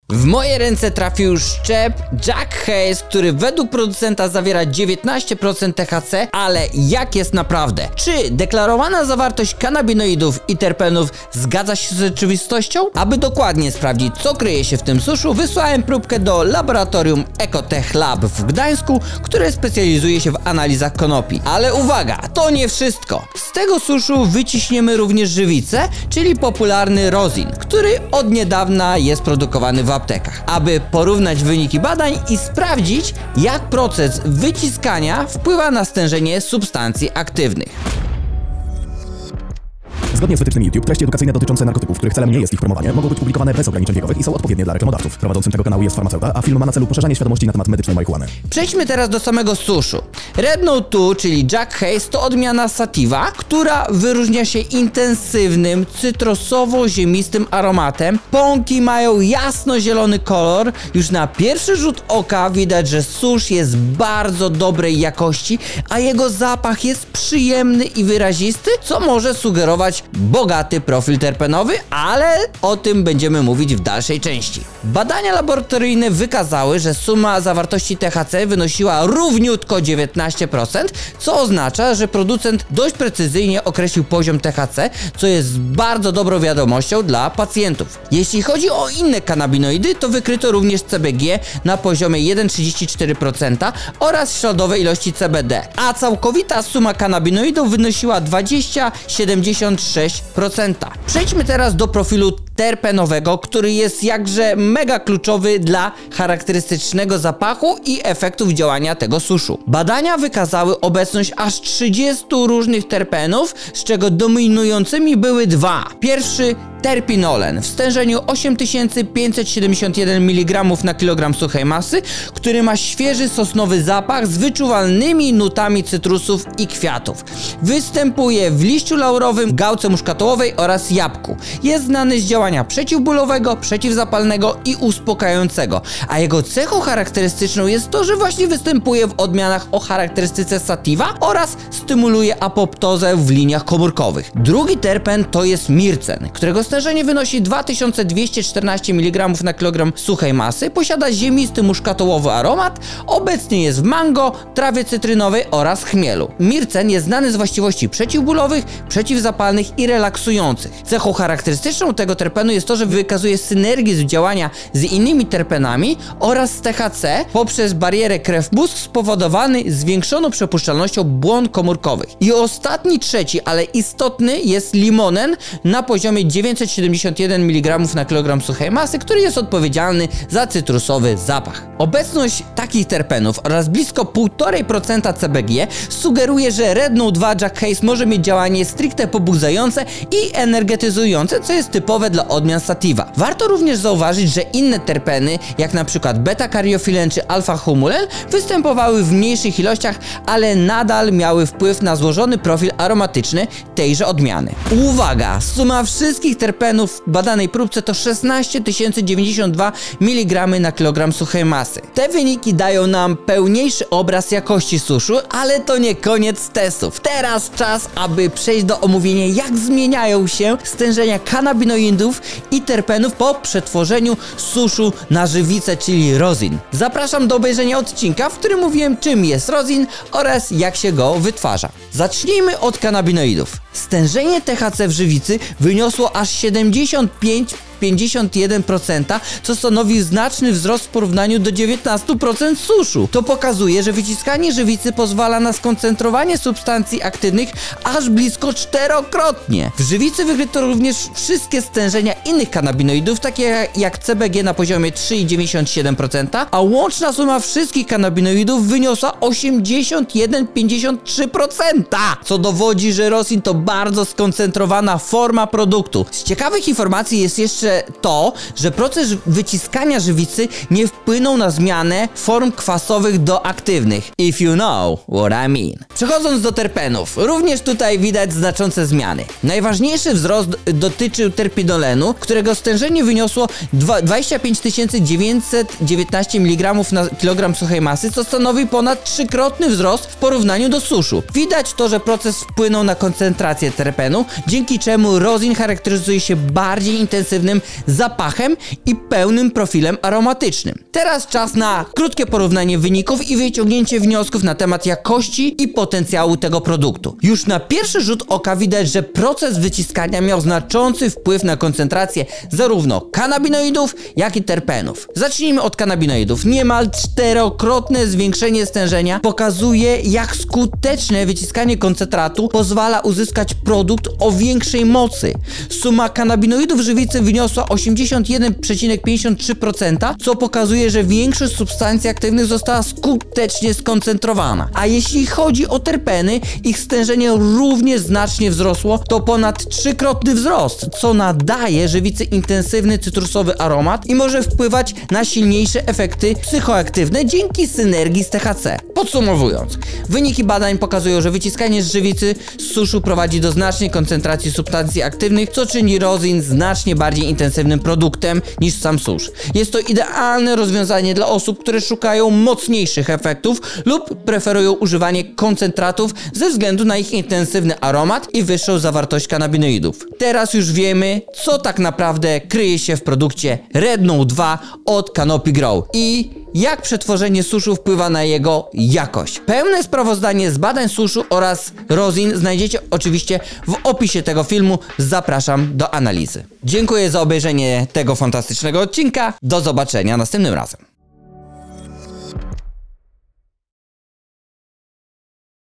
W moje ręce trafił szczep Jack Heys, który według producenta zawiera 19% THC, ale jak jest naprawdę? Czy deklarowana zawartość kanabinoidów i terpenów zgadza się z rzeczywistością? Aby dokładnie sprawdzić, co kryje się w tym suszu, wysłałem próbkę do laboratorium Ecotech Lab w Gdańsku, które specjalizuje się w analizach konopi. Ale uwaga, to nie wszystko. Z tego suszu wyciśniemy również żywicę, czyli popularny rosin, który od niedawna jest produkowany w aptekach, aby porównać wyniki badań i sprawdzić, jak proces wyciskania wpływa na stężenie substancji aktywnych. Zgodnie z wytycznymi YouTube, treści edukacyjne dotyczące narkotyków, których celem nie jest ich promowanie, mogą być publikowane bez ograniczeń wiekowych i są odpowiednie dla reklamodawców. Prowadzącym tego kanału jest farmaceuta, a film ma na celu poszerzanie świadomości na temat medycznej marihuany. Przejdźmy teraz do samego suszu. Red Note 2, czyli Jack Heys, to odmiana sativa, która wyróżnia się intensywnym, cytrusowo-ziemistym aromatem. Pąki mają jasno-zielony kolor. Już na pierwszy rzut oka widać, że susz jest bardzo dobrej jakości, a jego zapach jest przyjemny i wyrazisty, co może sugerować bogaty profil terpenowy, ale o tym będziemy mówić w dalszej części. Badania laboratoryjne wykazały, że suma zawartości THC wynosiła równiutko 19%, co oznacza, że producent dość precyzyjnie określił poziom THC, co jest bardzo dobrą wiadomością dla pacjentów. Jeśli chodzi o inne kanabinoidy, to wykryto również CBG na poziomie 1,34% oraz śladowe ilości CBD, a całkowita suma kanabinoidów wynosiła 20,76%. Przejdźmy teraz do profilu terpenowego, który jest jakże mega kluczowy dla charakterystycznego zapachu i efektów działania tego suszu. Badania wykazały obecność aż 30 różnych terpenów, z czego dominującymi były dwa. Pierwszy terpinolen w stężeniu 8571 mg na kilogram suchej masy, który ma świeży sosnowy zapach z wyczuwalnymi nutami cytrusów i kwiatów. Występuje w liściu laurowym, gałce muszkatołowej oraz jabłku. Jest znany z działania przeciwbólowego, przeciwzapalnego i uspokajającego, a jego cechą charakterystyczną jest to, że właśnie występuje w odmianach o charakterystyce sativa oraz stymuluje apoptozę w liniach komórkowych. Drugi terpen to jest mircen, którego stężenie wynosi 2214 mg na kilogram suchej masy, posiada ziemisty muszkatołowy aromat, obecnie jest w mango, trawie cytrynowej oraz chmielu. Mircen jest znany z właściwości przeciwbólowych, przeciwzapalnych i relaksujących. Cechą charakterystyczną tego terpenu jest to, że wykazuje synergię z działania z innymi terpenami oraz z THC poprzez barierę krew-mózg spowodowany zwiększoną przepuszczalnością błon komórkowych. I ostatni, trzeci, ale istotny jest limonen na poziomie 971 mg na kilogram suchej masy, który jest odpowiedzialny za cytrusowy zapach. Obecność takich terpenów oraz blisko 1,5% CBG sugeruje, że Red Note 2 Jack Heys może mieć działanie stricte pobudzające i energetyzujące, co jest typowe dla odmian sativa. Warto również zauważyć, że inne terpeny, jak na przykład beta-kariofilen czy alfa-humulen, występowały w mniejszych ilościach, ale nadal miały wpływ na złożony profil aromatyczny tejże odmiany. Uwaga! Suma wszystkich terpenów w badanej próbce to 16 092 mg na kilogram suchej masy. Te wyniki dają nam pełniejszy obraz jakości suszu, ale to nie koniec testów. Teraz czas, aby przejść do omówienia, jak zmieniają się stężenia kanabinoidów i terpenów po przetworzeniu suszu na żywicę, czyli rosin. Zapraszam do obejrzenia odcinka, w którym mówiłem, czym jest rosin oraz jak się go wytwarza. Zacznijmy od kanabinoidów. Stężenie THC w żywicy wyniosło aż 51%, co stanowi znaczny wzrost w porównaniu do 19% suszu. To pokazuje, że wyciskanie żywicy pozwala na skoncentrowanie substancji aktywnych aż blisko 4-krotnie. W żywicy wykryto również wszystkie stężenia innych kanabinoidów, takie jak CBG na poziomie 3,97%, a łączna suma wszystkich kanabinoidów wyniosła 81,53%, co dowodzi, że rosin to bardzo skoncentrowana forma produktu. Z ciekawych informacji jest jeszcze to, że proces wyciskania żywicy nie wpłynął na zmianę form kwasowych do aktywnych. If you know what I mean. Przechodząc do terpenów, również tutaj widać znaczące zmiany. Najważniejszy wzrost dotyczył terpinolenu, którego stężenie wyniosło 25 919 mg na kilogram suchej masy, co stanowi ponad 3-krotny wzrost w porównaniu do suszu. Widać to, że proces wpłynął na koncentrację terpenu, dzięki czemu rosin charakteryzuje się bardziej intensywnym intensywnym zapachem i pełnym profilem aromatycznym. Teraz czas na krótkie porównanie wyników i wyciągnięcie wniosków na temat jakości i potencjału tego produktu. Już na pierwszy rzut oka widać, że proces wyciskania miał znaczący wpływ na koncentrację zarówno kanabinoidów, jak i terpenów. Zacznijmy od kanabinoidów. Niemal 4-krotne zwiększenie stężenia pokazuje, jak skuteczne wyciskanie koncentratu pozwala uzyskać produkt o większej mocy. Suma kanabinoidów w żywicy wyniosła 81,53%, co pokazuje, że większość substancji aktywnych została skutecznie skoncentrowana. A jeśli chodzi o terpeny, ich stężenie również znacznie wzrosło, to ponad 3-krotny wzrost, co nadaje żywicy intensywny cytrusowy aromat i może wpływać na silniejsze efekty psychoaktywne dzięki synergii z THC. Podsumowując, wyniki badań pokazują, że wyciskanie z żywicy z suszu prowadzi do znacznej koncentracji substancji aktywnych, co czyni rozin znacznie bardziej intensywnym produktem niż sam susz. Jest to idealne rozwiązanie dla osób, które szukają mocniejszych efektów lub preferują używanie koncentratów ze względu na ich intensywny aromat i wyższą zawartość kanabinoidów. Teraz już wiemy, co tak naprawdę kryje się w produkcie Red Note 2 od Canopy Grow i jak przetworzenie suszu wpływa na jego jakość. Pełne sprawozdanie z badań suszu oraz rozin znajdziecie oczywiście w opisie tego filmu. Zapraszam do analizy. Dziękuję za obejrzenie tego fantastycznego odcinka. Do zobaczenia następnym razem.